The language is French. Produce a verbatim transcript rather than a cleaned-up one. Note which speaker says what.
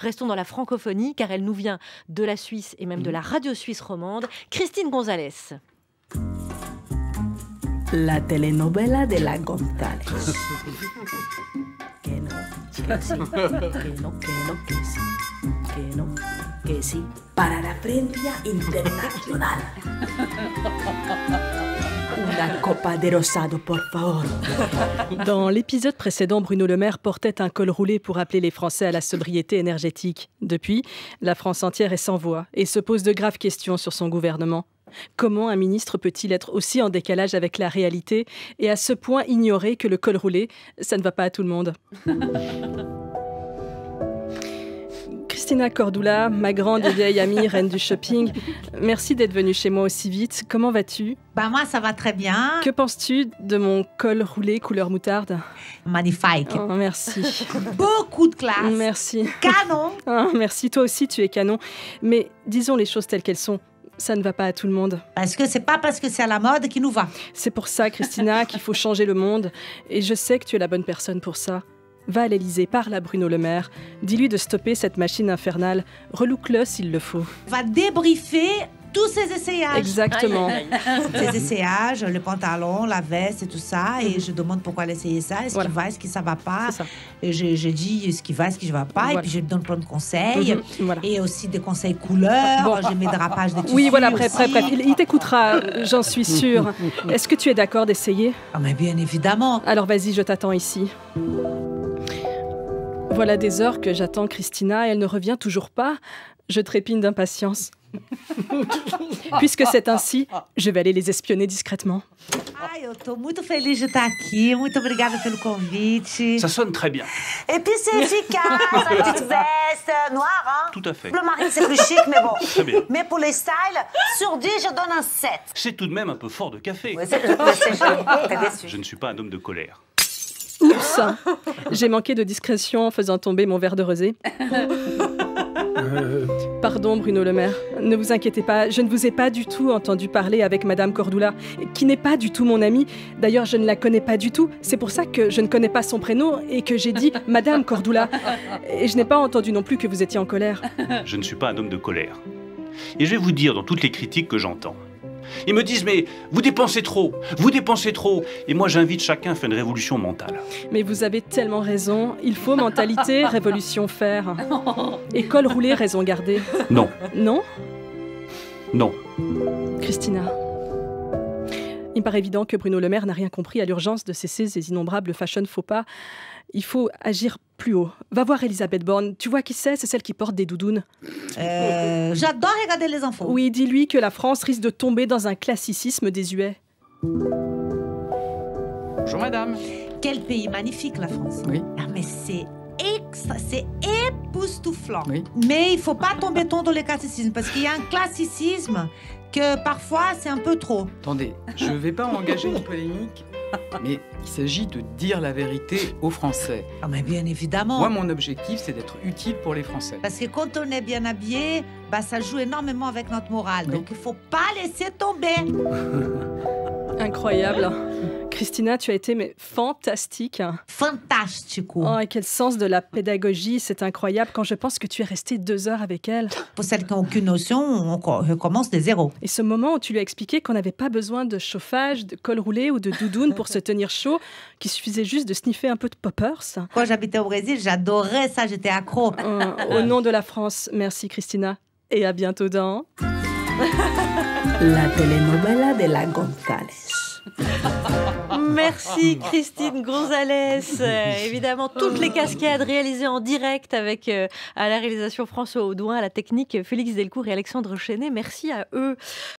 Speaker 1: Restons dans la francophonie, car elle nous vient de la Suisse et même de la radio suisse romande. Christine Gonzalez.
Speaker 2: La telenovela de la González. Que no, que sí, que no, que no, que sí, que no, que sí. Para la prensa internacional. Una copa de rosado, por favor.
Speaker 3: Dans l'épisode précédent, Bruno Le Maire portait un col roulé pour appeler les Français à la sobriété énergétique. Depuis, la France entière est sans voix et se pose de graves questions sur son gouvernement. Comment un ministre peut-il être aussi en décalage avec la réalité et à ce point ignorer que le col roulé, ça ne va pas à tout le monde? Christina Cordula, ma grande et vieille amie, reine du shopping, merci d'être venue chez moi aussi vite. Comment vas-tu?
Speaker 4: Bah moi, ça va très bien.
Speaker 3: Que penses-tu de mon col roulé couleur moutarde?
Speaker 4: Magnifique.
Speaker 3: Oh, merci.
Speaker 4: Beaucoup de classe.
Speaker 3: Merci.
Speaker 4: Canon.
Speaker 3: Oh, merci, toi aussi tu es canon. Mais disons les choses telles qu'elles sont. Ça ne va pas à tout le monde.
Speaker 4: Parce que c'est pas parce que c'est à la mode qui nous va.
Speaker 3: C'est pour ça, Christina, qu'il faut changer le monde. Et je sais que tu es la bonne personne pour ça. Va à l'Élysée, parle à Bruno Le Maire. Dis-lui de stopper cette machine infernale. Relook-le s'il le faut.
Speaker 4: Va débriefer tous ces essayages.
Speaker 3: Exactement.
Speaker 1: Aïe, aïe, aïe.
Speaker 4: Ces essayages, le pantalon, la veste et tout ça. Et je demande pourquoi elle a essayé ça. Est-ce
Speaker 3: Voilà.
Speaker 4: qu'il va, est-ce que ça va pas?
Speaker 3: C'est ça.
Speaker 4: Et je, je dis ce qui va, ce qui ne va pas.
Speaker 3: Voilà.
Speaker 4: Et puis je lui donne plein de conseils.
Speaker 3: Mhm, voilà.
Speaker 4: Et aussi des conseils couleurs.
Speaker 3: Bon.
Speaker 4: J'ai mes drapages de tissus.
Speaker 3: Oui, voilà, bref,
Speaker 4: aussi.
Speaker 3: bref, bref. Il, il t'écoutera, j'en suis sûre. Est-ce que tu es d'accord d'essayer?
Speaker 4: Ah, mais bien évidemment.
Speaker 3: Alors vas-y, je t'attends ici. Voilà des heures que j'attends Christina et elle ne revient toujours pas. Je trépigne d'impatience. Puisque c'est ainsi, je vais aller les espionner discrètement.
Speaker 4: Ai, eu tô muito feliz de estar aqui. Muito obrigada pelo convite.
Speaker 5: Ça sonne très bien.
Speaker 6: Et puis c'est efficace, la petite veste noire, hein.
Speaker 5: Tout à fait.
Speaker 6: Bleu marine, c'est plus chic, mais bon.
Speaker 5: Très bien.
Speaker 6: Mais pour les styles, sur dix, je donne un sept.
Speaker 5: C'est tout de même un peu fort de café.
Speaker 6: Ouais, c'est, je sais, je- t'es déçu.
Speaker 5: Je ne suis pas un homme de colère.
Speaker 3: Oups! J'ai manqué de discrétion en faisant tomber mon verre de rosé. Pardon, Bruno Le Maire. Ne vous inquiétez pas, je ne vous ai pas du tout entendu parler avec Madame Cordula, qui n'est pas du tout mon amie. D'ailleurs, je ne la connais pas du tout. C'est pour ça que je ne connais pas son prénom et que j'ai dit Madame Cordula. Et je n'ai pas entendu non plus que vous étiez en colère.
Speaker 5: Je ne suis pas un homme de colère. Et je vais vous dire dans toutes les critiques que j'entends. Ils me disent, mais vous dépensez trop, vous dépensez trop. Et moi, j'invite chacun à faire une révolution mentale.
Speaker 3: Mais vous avez tellement raison. Il faut mentalité, révolution faire. Et col roulé, raison garder.
Speaker 5: Non,
Speaker 3: Non,
Speaker 5: non.
Speaker 3: Christina. Il me paraît évident que Bruno Le Maire n'a rien compris à l'urgence de cesser ces innombrables fashion faux pas. Il faut agir plus haut. Va voir Elisabeth Borne. Tu vois qui c'est? C'est celle qui porte des doudounes.
Speaker 4: Euh, J'adore regarder les infos.
Speaker 3: Oui, dis-lui que la France risque de tomber dans un classicisme désuet.
Speaker 7: Bonjour madame.
Speaker 4: Quel pays magnifique, la France.
Speaker 7: Oui.
Speaker 4: Ah, mais c'est extra, c'est époustouflant.
Speaker 7: Oui.
Speaker 4: Mais il faut pas tomber trop dans le classicisme, parce qu'il y a un classicisme que parfois c'est un peu trop.
Speaker 7: Attendez, je ne vais pas engager une polémique, mais il s'agit de dire la vérité aux Français.
Speaker 4: Ah, mais bien évidemment.
Speaker 7: Moi, mon objectif, c'est d'être utile pour les Français.
Speaker 4: Parce que quand on est bien habillé, bah, ça joue énormément avec notre morale.
Speaker 7: Oui.
Speaker 4: Donc il faut pas laisser tomber.
Speaker 3: Incroyable. Christina, tu as été mais fantastique.
Speaker 4: Fantastico.
Speaker 3: Oh, et quel sens de la pédagogie, c'est incroyable quand je pense que tu es restée deux heures avec elle.
Speaker 4: Pour celles qui n'ont aucune notion, on co- recommence de zéro.
Speaker 3: Et ce moment où tu lui as expliqué qu'on n'avait pas besoin de chauffage, de col roulé ou de doudoune pour se tenir chaud, qu'il suffisait juste de sniffer un peu de poppers.
Speaker 4: Quand j'habitais au Brésil, j'adorais ça, j'étais accro.
Speaker 3: Euh, au nom de la France, merci Christina. Et à bientôt dans...
Speaker 2: La telenovela de la González.
Speaker 1: Merci Christine Gonzalez. Euh, évidemment, toutes les cascades réalisées en direct avec euh, à la réalisation François Audouin, à la technique Félix Delcourt et Alexandre Chenet. Merci à eux.